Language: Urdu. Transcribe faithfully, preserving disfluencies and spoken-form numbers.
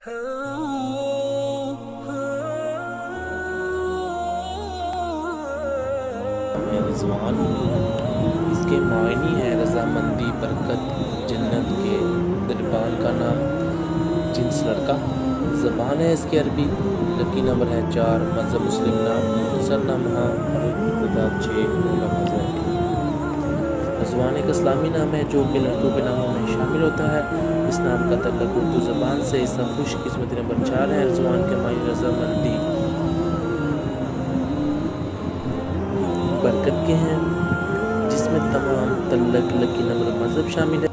رضوان، اس کے معنی ہے رضامندی، برکت، جنت کے دربان کا نام، جنس لڑکا۔ زبان ہے اس کی عربی، لکی نمبر ہے چار، مذہب مسلم، نام مختصر نام ہاں اور ابتدا چھ لفظ ہے۔ رضوان ایک اسلامی نام ہے جو کہ لڑکوں کے ناموں میں شامل ہوتا ہے۔ اس نام کا تعلق اردو زبان سے۔ اس کا خوش قسمتی نمبر چار ہے۔ رضوان کے معنی رضامندی، برکت کے ہیں، جس میں تمام تعلق، لکی نمبر، مذہب شامل ہے۔